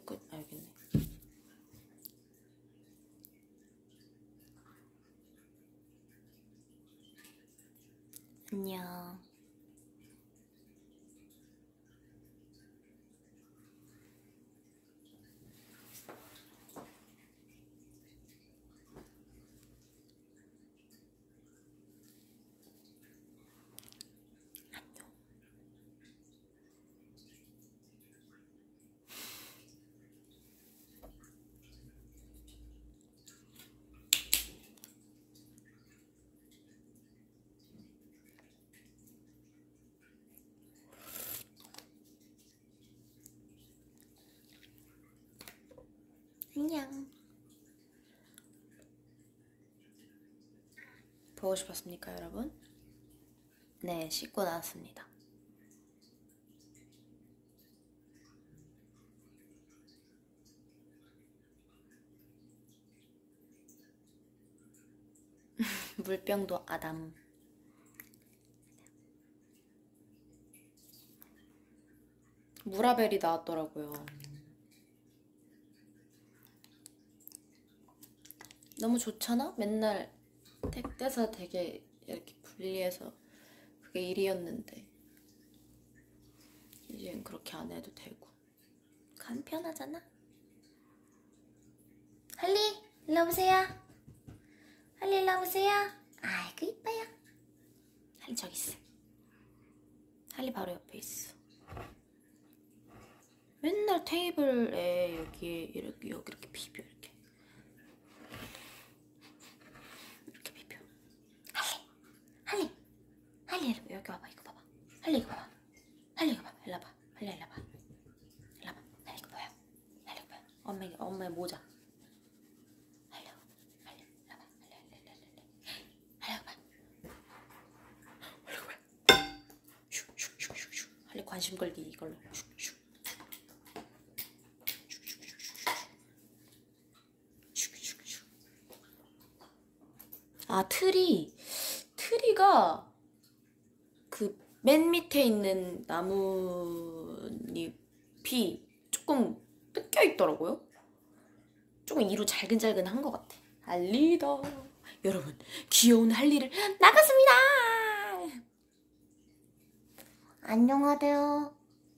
씻고 알겠네. 안녕. 안녕. 보고 싶었습니까, 여러분? 네, 씻고 나왔습니다. 물병도 아담. 무라벨이 나왔더라고요. 너무 좋잖아? 맨날 택배사 되게 이렇게 분리해서 그게 일이었는데 이젠 그렇게 안 해도 되고 간편하잖아? 할리 일로 오세요. 할리 일로 오세요. 아이고 이뻐요. 할리 저기 있어. 할리 바로 옆에 있어. 맨날 테이블에 여기에 이렇게 여기 이렇게 비벼 이렇게 비벼. 할리 여기 와봐. 이거 봐봐. 할리 이거 봐봐. 할리 이거 봐봐. 일로 와봐. 할리 일로 와봐. 일로 와봐. 할리 이거 뭐야? 할리 이거 뭐야? 엄마의 모자. 할리 일로 와봐. 할리 이거 봐. 할리 이거 뭐야? 슉슉슉슉슉. 할리 관심 걸기 이걸로. 슉슉. 아 트리가 그 맨 밑에 있는 나뭇잎이 조금 뜯겨 있더라고요. 조금 이로 잘근잘근한 것 같아. 할리다. 여러분 귀여운 할리를 나갔습니다. 안녕하세요.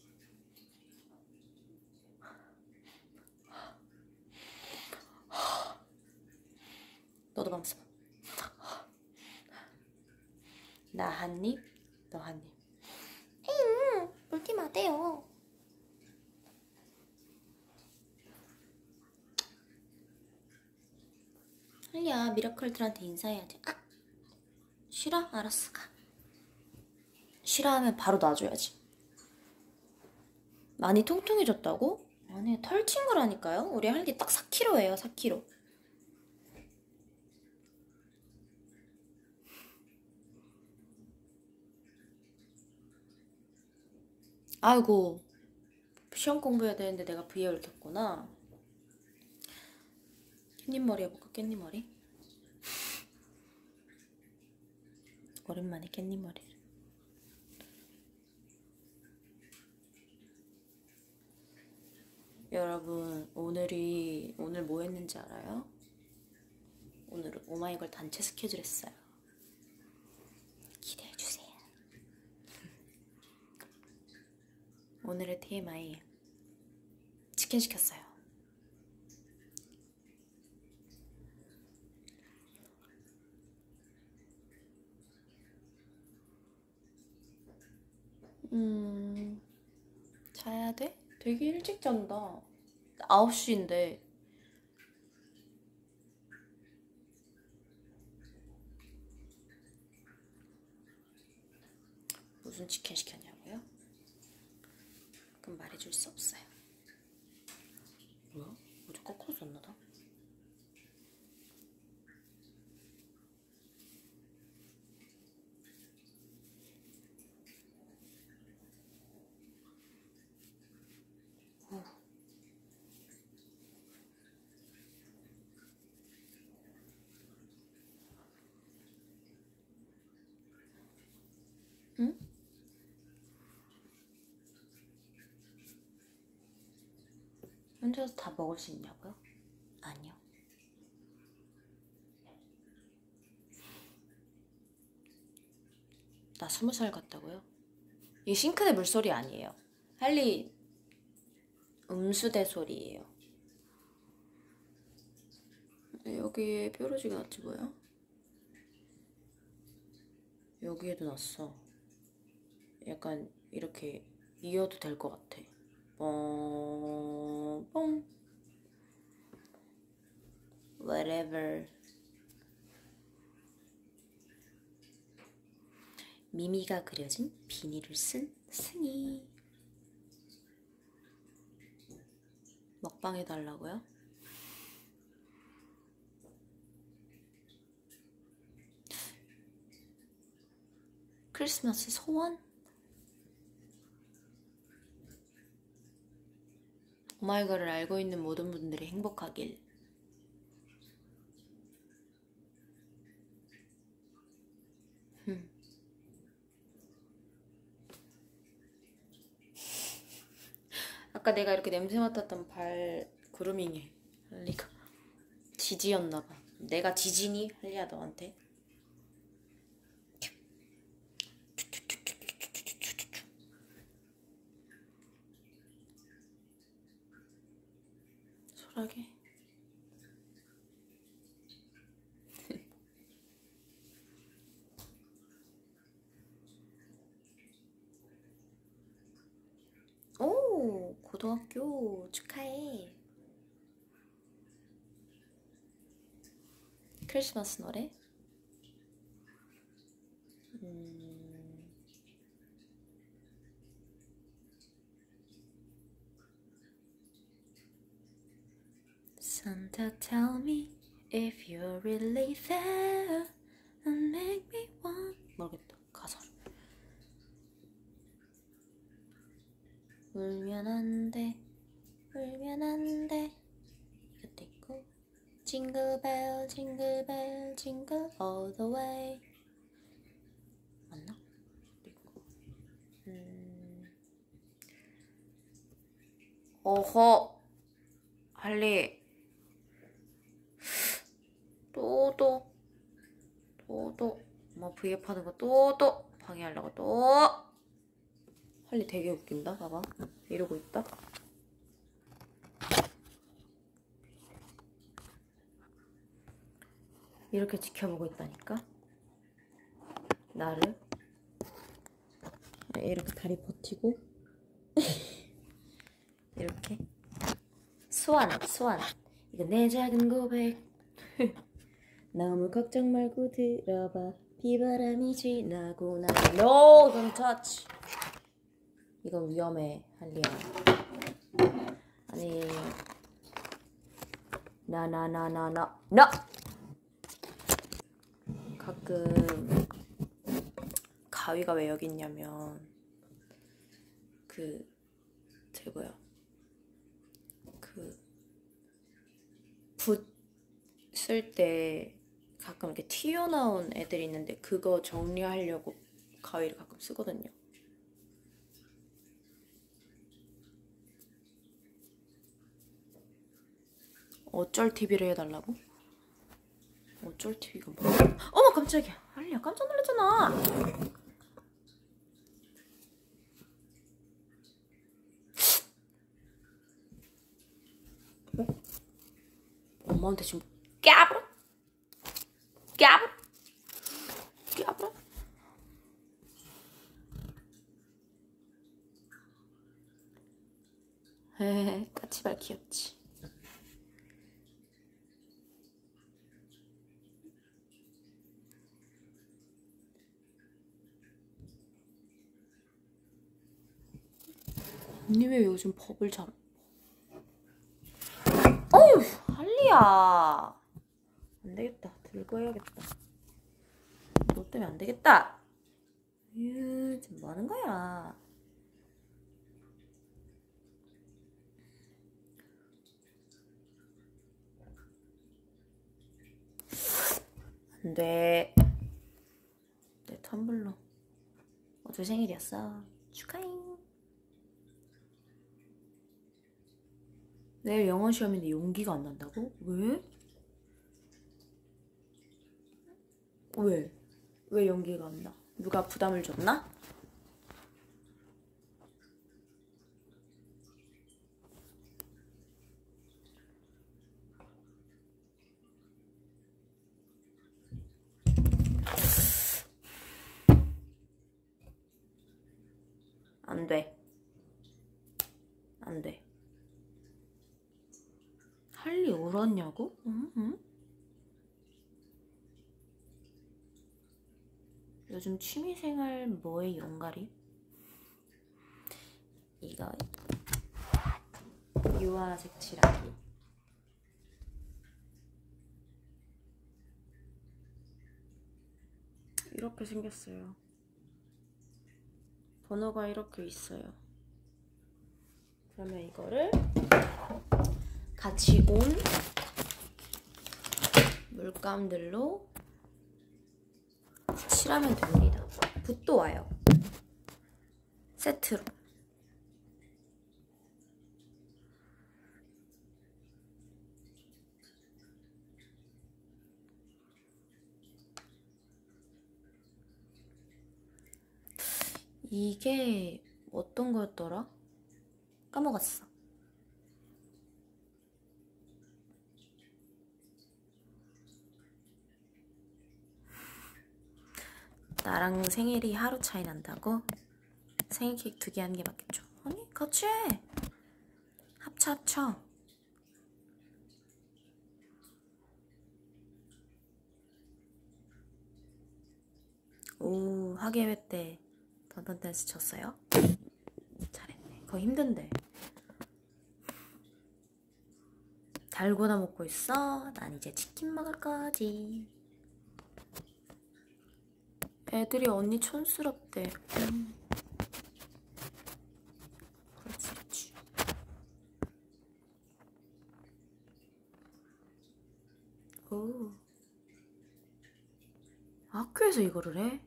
너도 밤새 봐. 나 한 입, 너 한 입. 물티 마세요. 할리야, 미라클들한테 인사해야지. 아! 싫어? 알았어, 가. 싫어하면 바로 놔줘야지. 많이 통통해졌다고? 아니, 털친 거라니까요? 우리 할리 딱 4kg예요, 4kg. 아이고, 시험 공부해야 되는데 내가 V앱을 켰구나. 깻잎 머리 해볼까? 깻잎 머리? 오랜만에 깻잎 머리를. 여러분, 오늘 뭐 했는지 알아요? 오늘은 오마이걸 단체 스케줄 했어요. 기대해주세요. 오늘의 TMI 치킨 시켰어요. 자야 돼? 되게 일찍 잔다. 9시인데. 무슨 치킨 시켰냐고요? 그럼 말해줄 수 없어요. 뭐야? 어제 거꾸로 썼나 봐. 응? 혼자서 다 먹을 수 있냐고요? 아니요. 나 20살 같다고요? 이 싱크대 물소리 아니에요. 할리 음수대 소리예요. 여기에 뾰루지가 났지 뭐야? 여기에도 났어. 약간 이렇게 이어도 될 것 같아. 뽕 whatever. 미미가 그려진 비닐을 쓴 승희. 먹방 해달라고요? 크리스마스 소원? 오마이걸을 알고 있는 모든 분들이 행복하길. 아까 내가 이렇게 냄새 맡았던 발 그루밍해. 할리가 지지였나봐. 내가 지지니? 할리야 너한테. 소라게. 오, 고등학교 축하해. 크리스마스 노래? Santa, tell me if you're really there and make me want. 모르겠다 가사를. 울면 안 돼, 울면 안 돼. 이것도 있고. Jingle bell, jingle bell, jingle all the way. 맞나? 있고. 어허, 할리. 또 엄마 V앱 하는 거 또 방해하려고 또. 할리 되게 웃긴다. 봐봐 이러고 있다. 이렇게 지켜보고 있다니까 나를. 이렇게 다리 버티고 이렇게 스완 이거 내 작은 고백. 너무 걱정 말고 들어봐. 비바람이 지나고 나면 No, don't touch. 이건 위험해 할리야. 아니 나 가끔 가위가 왜 여기 있냐면 저기 뭐야 붓 쓸 때 가끔 이렇게 튀어나온 애들이 있는데 그거 정리하려고 가위를 가끔 쓰거든요. 어쩔 TV를 해달라고? 어쩔 TV가 뭐야? 어머 깜짝이야. 할리야 깜짝 놀랐잖아. 엄마한테 지금 깨버려? 헤헤 까치발 귀엽지. 언니 왜 요즘 법을 잘... 어휴 할리야 안되겠다. 들고 해야겠다. 너 때문에 안되겠다. 지금 뭐하는 거야. 안돼. 내 텀블러 어제 생일이었어. 축하잉. 내일 영어 시험인데 용기가 안 난다고? 왜? 왜? 왜 용기가 안 나? 누가 부담을 줬나? 안 돼. 안 돼. 할리 울었냐고? 응? 응? 요즘 취미생활 뭐에 용가리? 이거 유화색 칠하기. 이렇게 생겼어요. 번호가 이렇게 있어요. 그러면 이거를 같이 온 물감들로 칠하면 됩니다. 붓도 와요. 세트로. 이게 어떤 거였더라? 까먹었어. 나랑 생일이 하루 차이 난다고? 생일 케이크 2개 하는 게 맞겠죠? 아니 같이 해. 합쳐. 오, 학예회 때 던던 댄스 쳤어요? 잘했네. 그거 힘든데. 달고나 먹고 있어? 난 이제 치킨 먹을 거지. 애들이 언니 촌스럽대. 그럴 수 있지. 오. 학교에서 이거를 해?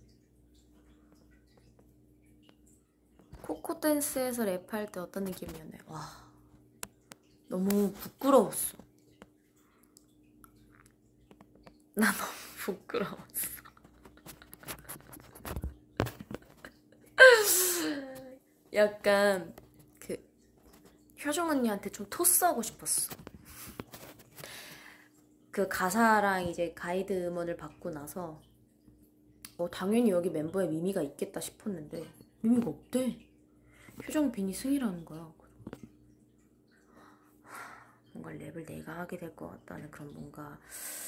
코코 댄스에서 랩할 때 어떤 느낌이었나요? 와, 너무 부끄러웠어. 나 너무 부끄러웠어. 약간 그 효정 언니한테 좀 토스하고 싶었어. 그 가사랑 이제 가이드 음원을 받고 나서 당연히 여기 멤버에 미미가 있겠다 싶었는데 미미가 없대. 효정 빈이 승이라는 거야. 뭔가 랩을 내가 하게 될 것 같다는 그런 뭔가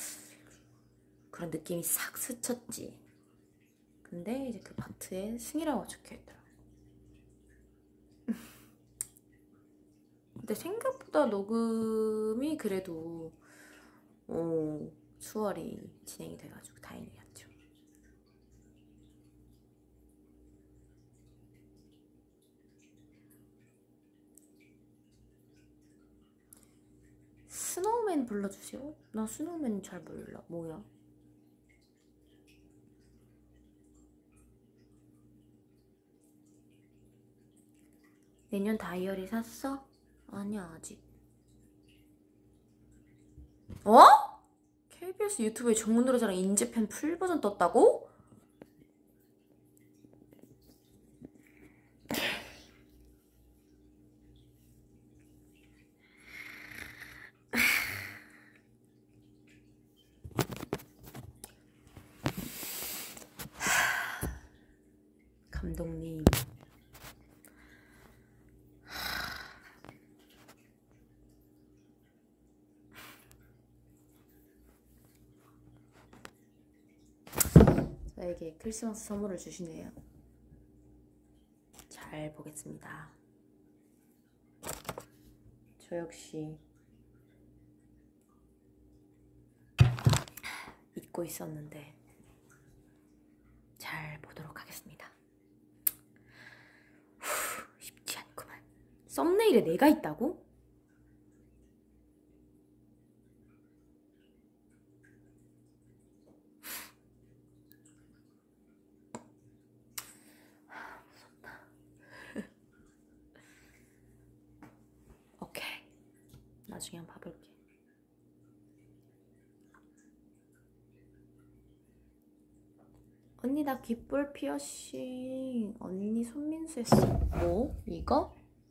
그런 느낌이 싹 스쳤지. 근데 이제 그 파트에 승이라고 적혀있더라. 근데 생각보다 녹음이 그래도 수월히 진행이 돼가지고 다행이었죠. 스노우맨 불러주세요. 나 스노우맨 잘 몰라. 뭐야? 내년 다이어리 샀어? 아니야 아직. 어? KBS 유튜브에 전문 노래자랑 인재팬 풀버전 떴다고? 감독님. 저에게 크리스마스 선물을 주시네요. 잘 보겠습니다. 저 역시 잊고 있었는데 잘 보도록 하겠습니다. 쉽지 않구만. 썸네일에 내가 있다고? 무섭다. 오케이. 나중에 한번 봐볼게. 언니 나 귓볼 피어싱. 언니 손민수 했어. 뭐? 이거?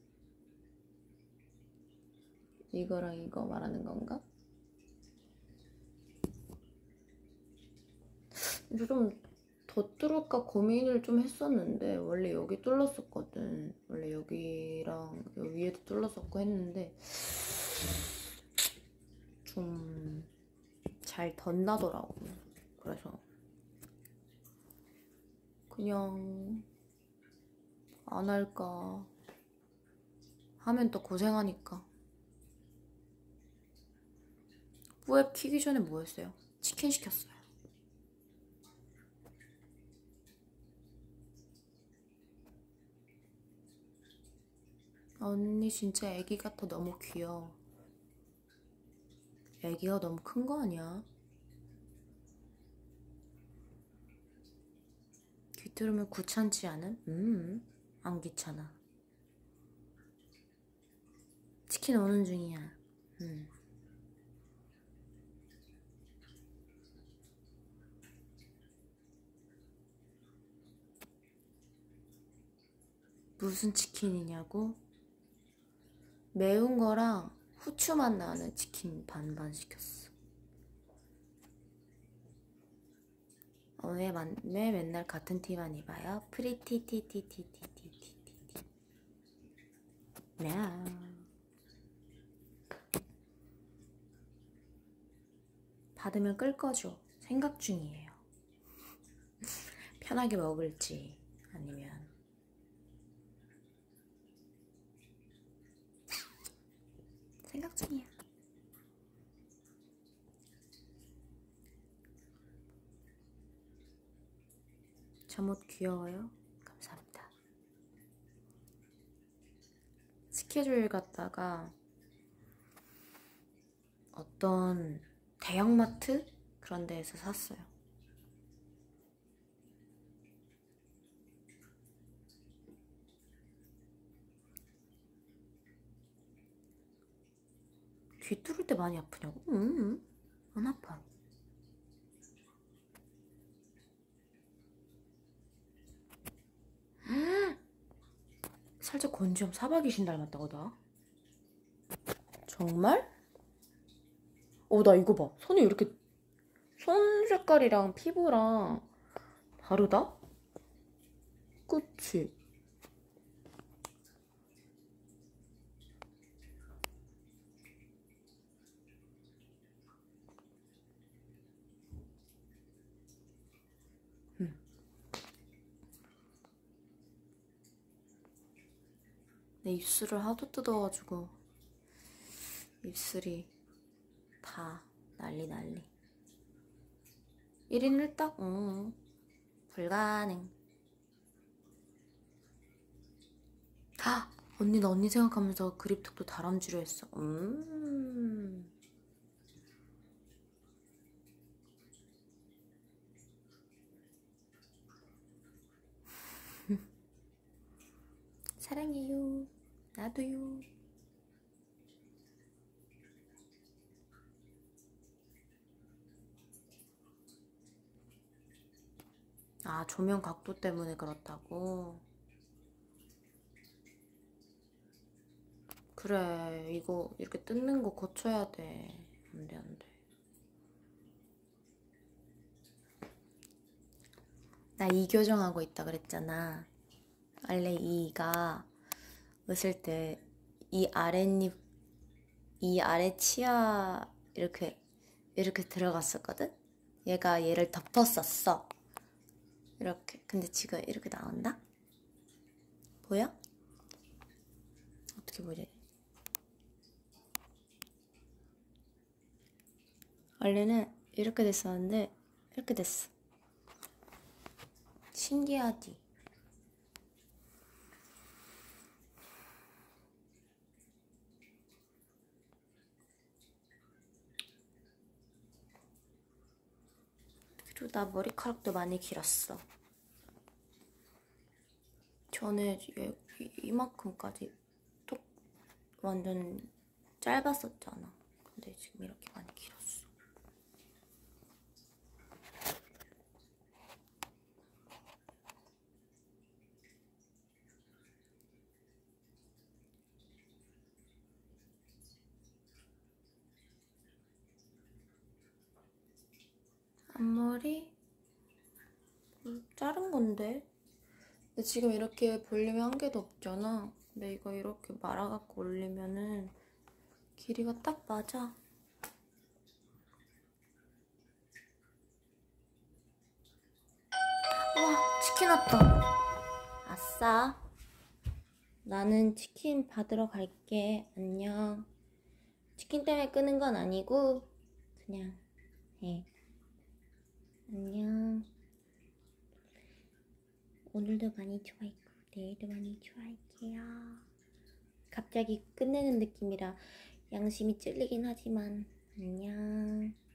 이거랑 이거 말하는 건가? 좀 더 뚫을까 고민을 좀 했었는데 원래 여기 뚫렸었거든. 원래 여기랑 여기 위에도 뚫렸었고 했는데 좀 잘 덧나더라고. 그래서 그냥 안 할까 하면 또 고생하니까. 뿌앱 키기 전에 뭐 했어요? 치킨 시켰어요. 언니 진짜 애기 같아. 너무 귀여워. 애기가 너무 큰 거 아니야? 귀 뚫으면 귀찮지 않음? 안 귀찮아. 치킨 오는 중이야. 무슨 치킨이냐고? 매운 거랑 후추 맛 나는 치킨 반반 시켰어. 왜 맨날 같은 티만 입어요? 프리티티티티티티티티. 네. 받으면 끌 거죠. 생각 중이에요. 편하게 먹을지 아니면 생각 중이야. 잠옷 귀여워요? 감사합니다. 스케줄 갔다가 어떤 대형마트? 그런 데에서 샀어요. 귀 뚫을 때 많이 아프냐고? 안 아파. 살짝 건지염 사박이신 닮았다고 나? 정말? 나 이거 봐. 손이 이렇게 손 색깔이랑 피부랑 다르다? 그치? 내 입술을 하도 뜯어가지고 입술이 다 난리. 1인 1닭? 불가능. 언니 나 언니 생각하면서 그립톡도 다람쥐로 했어. 사랑해요. 나도요. 조명 각도 때문에 그렇다고? 그래, 이거 이렇게 뜯는 거 고쳐야 돼. 안 돼. 나 이교정하고 있다 그랬잖아. 원래 이가 웃을 때 이 아랫입, 이 아래 치아 이렇게 들어갔었거든? 얘를 덮었었어. 이렇게. 근데 지금 이렇게 나온다? 보여? 어떻게 보지? 원래는 이렇게 됐었는데 이렇게 됐어. 신기하지? 그리고 나 머리카락도 많이 길었어. 전에 이만큼까지 톡 완전 짧았었잖아. 근데 지금 이렇게 많이 길었어. 앞머리 자른 건데. 근데 지금 이렇게 볼륨이 한 개도 없잖아. 근데 이거 이렇게 말아갖고 올리면은 길이가 딱 맞아. 와, 치킨 왔다. 아싸. 나는 치킨 받으러 갈게. 안녕. 치킨 때문에 끄는 건 아니고 그냥 해. 안녕. 오늘도 많이 좋아했고 내일도 많이 좋아할게요. 갑자기 끝내는 느낌이라 양심이 찔리긴 하지만 안녕.